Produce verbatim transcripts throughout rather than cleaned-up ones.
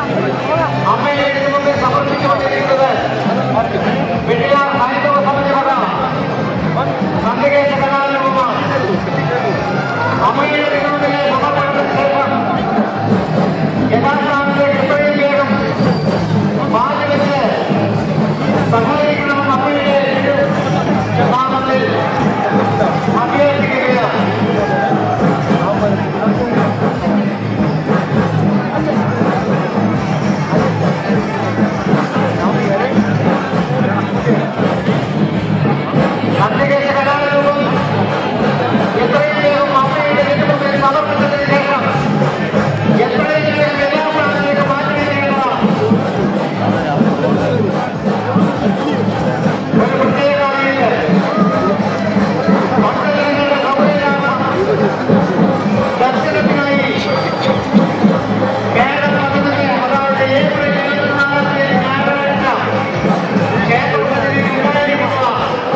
അമ്മയെ മുമ്പിൽ സമർപ്പിച്ചുകൊണ്ടിരിക്കുന്നത് വെള്ളിയാർ ഹൈന്ദവ സമിതിവക സന്ദേശ കലാരൂപമാണ്. അമ്മയുടെ മുമ്പിലെ സമർപ്പണത്തിന് ശേഷം യഥാസ്ഥാനത്തേക്ക് എത്രയും വേഗം മാറ്റിവെച്ച് സഹകരിക്കണമെന്ന് അമ്മയുടെ നാമത്തിൽ അഭ്യർത്ഥിക്കുകയാണ്. സന്ദേശ കലാരൂപം എത്രയും വേഗം അമ്മയുടെ മുമ്പിൽ സമർപ്പിച്ചതിന് ശേഷം എത്രയും വേഗം യഥാസ്ഥാനത്തേക്ക് മാറ്റിവെക്കുന്നതാണ്. ഒരു പ്രത്യേക അറിയില്ല ഭക്തജനങ്ങളുടെ സൗകര്യമാണ് ദർശനത്തിനായി കേരള പദ്ധതി അതായത് ഏപ്രിൽ ഇരുപത്തിനാലാം തീയതി ഞായറാഴ്ച ക്ഷേത്രത്തിൽ ഉണ്ടായിരിക്കുക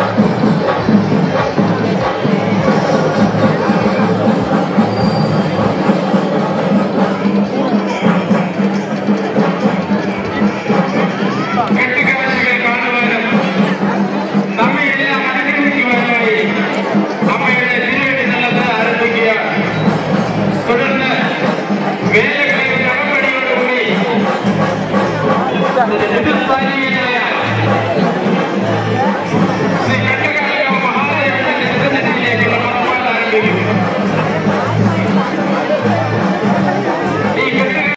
കെട്ടിക്കാഴ്ചകൾ കാണുവാനും നമ്മയെല്ലാം അനുഗ്രഹിക്കുവാനുമായി അമ്മയുടെ തിരുവടി നല്ലത് ആരംഭിക്കുക. തുടർന്ന് വേലകളിൽ നടപടിയോടുകൂടി ഹിന്ദുസ്ഥാനിയിൽ